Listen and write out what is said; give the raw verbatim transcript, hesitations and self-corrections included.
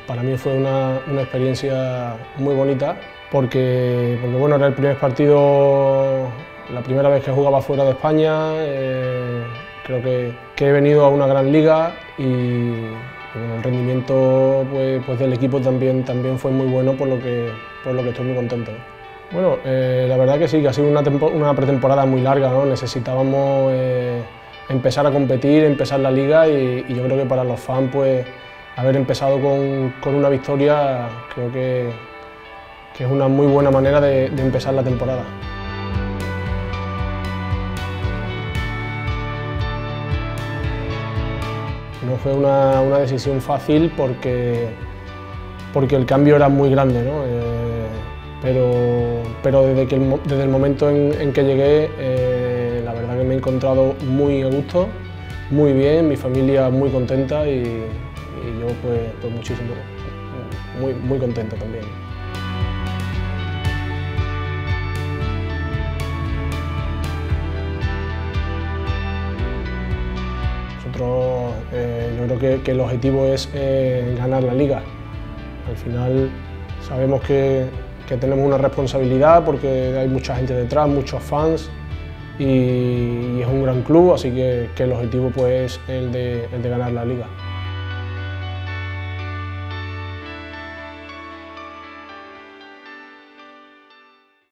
para mí fue una, una experiencia muy bonita porque, porque bueno, era el primer partido, la primera vez que jugaba fuera de España, eh, creo que, que he venido a una gran liga y, y bueno, el rendimiento pues, pues del equipo también, también fue muy bueno, por lo que, por lo que estoy muy contento. Bueno, eh, la verdad que sí, que ha sido una, una pretemporada muy larga, ¿no? Necesitábamos eh, empezar a competir, empezar la liga y, y yo creo que para los fans pues, haber empezado con, con una victoria creo que, que es una muy buena manera de, de empezar la temporada. No fue una, una decisión fácil porque, porque el cambio era muy grande, ¿no? Eh, pero, pero desde, que el, desde el momento en, en que llegué, eh, la verdad que me he encontrado muy a gusto, muy bien, mi familia muy contenta y, y yo pues, pues muchísimo, muy, muy contento también. Nosotros, eh, yo creo que, que el objetivo es eh, ganar la liga. Al final sabemos que, que tenemos una responsabilidad porque hay mucha gente detrás, muchos fans y, y es un gran club, así que, que el objetivo pues, es el de, el de ganar la liga.